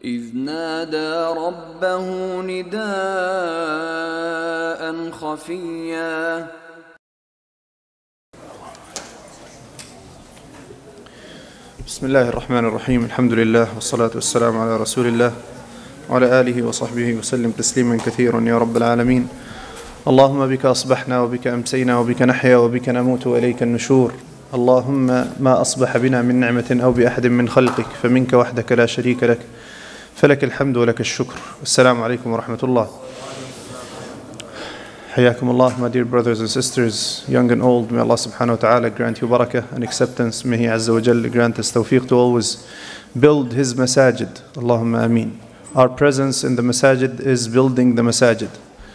إذ نادى ربه نداء خفيا بسم الله الرحمن الرحيم. الحمد لله والصلاة والسلام على رسول الله وعلى آله وصحبه وسلم تسليما كثيرا يا رب العالمين. اللهم بك أصبحنا وبك أمسينا وبك نحيا وبك نموت وإليك النشور. اللهم ما أصبح بنا من نعمة أو بأحد من خلقك فمنك وحدك لا شريك لك، فلك الحمد ولك الشكر. السلام عليكم ورحمة الله. حياكم الله, my dear brothers and sisters, young and old. May Allah subhanahu wa ta'ala grant you barakah and acceptance. May He Azza wa Jalla grant us tawfiq to always build His masajid. Allahumma ameen. Our presence in the masajid is building the masajid.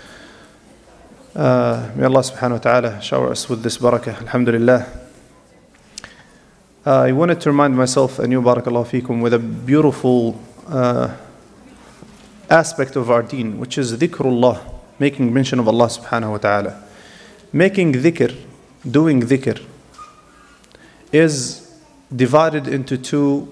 May Allah subhanahu wa ta'ala shower us with this barakah. Alhamdulillah. I wanted to remind myself and you, barakallahu feekum, with a beautiful aspect of our deen, which is dhikrullah, making mention of Allah subhanahu wa ta'ala. Making dhikr, doing dhikr, is divided into two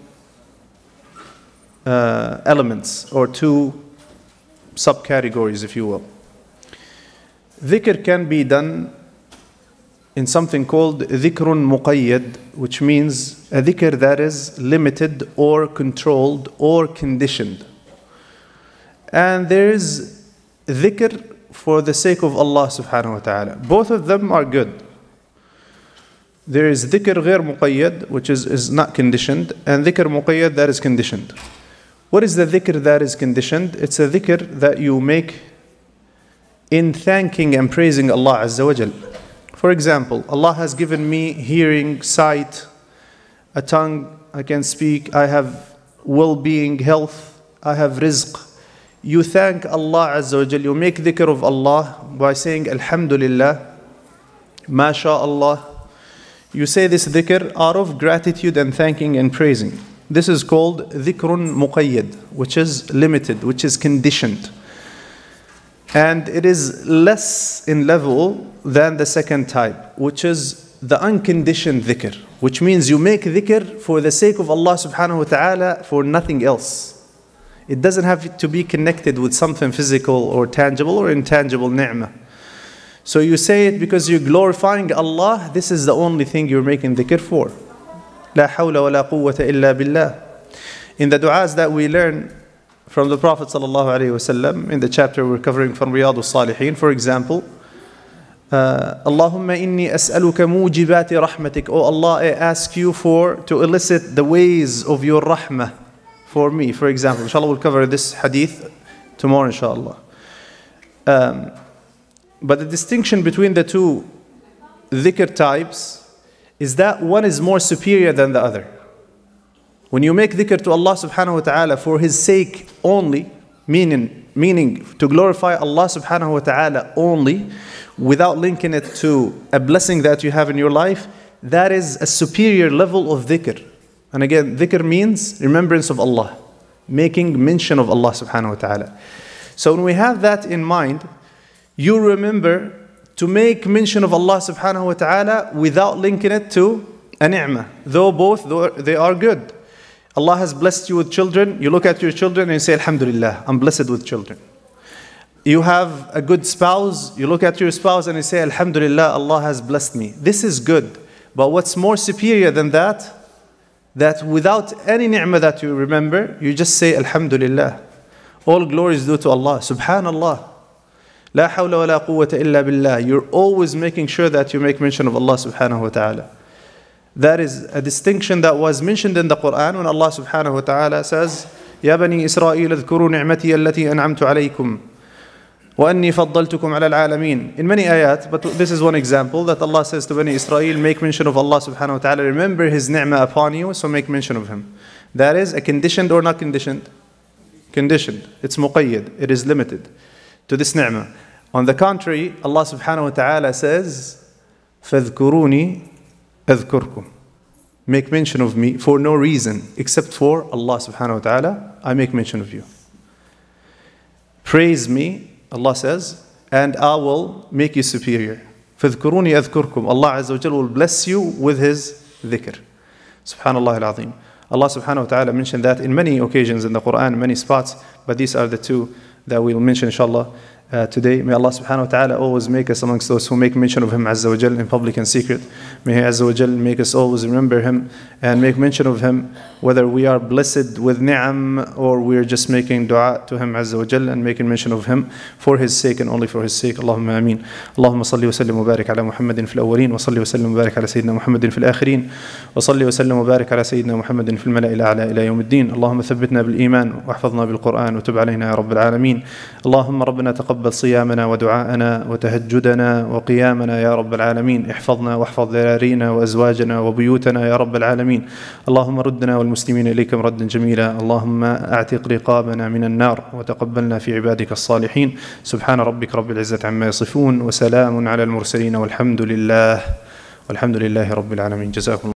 elements or two subcategories, if you will. Dhikr can be done in something called dhikrun muqayyad, which means a dhikr that is limited or controlled or conditioned. And there is dhikr for the sake of Allah subhanahu wa ta'ala. Both of them are good. There is dhikr ghair muqayyad, which is not conditioned, and dhikr muqayyad that is conditioned. What is the dhikr that is conditioned? It's a dhikr that you make in thanking and praising Allah Azza wa Jal. For example, Allah has given me hearing, sight, a tongue, I can speak, I have well-being, health, I have rizq. You thank Allah Azza wa Jal, you make dhikr of Allah by saying Alhamdulillah, MashaAllah. You say this dhikr out of gratitude and thanking and praising. This is called dhikrun muqayyad, which is limited, which is conditioned. And it is less in level than the second type, which is the unconditioned dhikr, which means you make dhikr for the sake of Allah subhanahu wa ta'ala, for nothing else. It doesn't have to be connected with something physical or tangible or intangible ni'mah. So you say it because you're glorifying Allah. This is the only thing you're making dhikr for. La hawla wa la quwwata illa billah. In the du'as that we learn from the Prophet ﷺ, in the chapter we're covering from Riyadh al-Salihin, for example, Allahumma inni as'aluka mujibati rahmatik. Oh Allah, I ask you to elicit the ways of your rahmah for me. For example, inshallah we'll cover this hadith tomorrow, inshallah. But the distinction between the two dhikr types is that one is more superior than the other. When you make dhikr to Allah subhanahu wa ta'ala for His sake only, meaning to glorify Allah subhanahu wa ta'ala only, without linking it to a blessing that you have in your life, that is a superior level of dhikr. And again, dhikr means remembrance of Allah, making mention of Allah subhanahu wa ta'ala. So when we have that in mind, you remember to make mention of Allah subhanahu wa ta'ala without linking it to a ni'mah, though they are good. Allah has blessed you with children. You look at your children and you say, Alhamdulillah, I'm blessed with children. You have a good spouse. You look at your spouse and you say, Alhamdulillah, Allah has blessed me. This is good. But what's more superior than that without any ni'mah that you remember, you just say, Alhamdulillah. All glory is due to Allah. Subhanallah. La hawla wa la quwwata illa billah. You're always making sure that you make mention of Allah subhanahu wa ta'ala. That is a distinction that was mentioned in the Quran when Allah subhanahu wa ta'ala says, Ya bani Israel, اذكروا نعمتي التي أنعمت عليكم وأني فضلتكم على العالمين. In many ayat, but this is one example that Allah says to Bani Israel, make mention of Allah subhanahu wa ta'ala, remember His ni'mah upon you, so make mention of Him. That is a conditioned or not conditioned? Conditioned. It's muqayyad. It is limited to this ni'mah. On the contrary, Allah subhanahu wa ta'ala says, فَاذْكُرُونِي أذكركم. Make mention of me for no reason except for Allah subhanahu wa ta'ala. I make mention of you. Praise me, Allah says, and I will make you superior. فَاذْكُرُونِي أذكركم. Allah Azza wa Jalla will bless you with His dhikr. Subhanallah al-Azim. Allah subhanahu wa ta'ala mentioned that in many occasions in the Quran, many spots, but these are the two that we'll mention inshallah today. May Allah subhanahu wa ta'ala always make us amongst those who make mention of Him Azza wa Jal in public and secret. May He Azza wa Jal make us always remember Him and make mention of Him, whether we are blessed with ni'am or we're just making dua to Him Azza wa Jal and making mention of Him for His sake and only for His sake. Allahumma ameen. Allahumma salli wa sallim wa barik ala Muhammadin fil awwalin wa salli wa sallim wa barik ala Sayyidina Muhammadin fil akhirin wa salli wa sallim wa barik ala Sayyidina Muhammadin fil mala'il a'la ila yawm الدين. اللهم ثبتنا بالإيمان واحفظنا بالقرآن وتب علينا يا رب العالمين. اللهم ربنا تقبل صيامنا ودعاءنا وتهجدنا وقيامنا يا رب العالمين. احفظنا واحفظ ذرارينا وأزواجنا وبيوتنا يا رب العالمين. اللهم ردنا والمسلمين إليك ردا جميلا. اللهم أعتق رقابنا من النار وتقبلنا في عبادك الصالحين. سبحان ربك رب العزة عما يصفون وسلام على المرسلين والحمد لله رب العالمين. جزاكم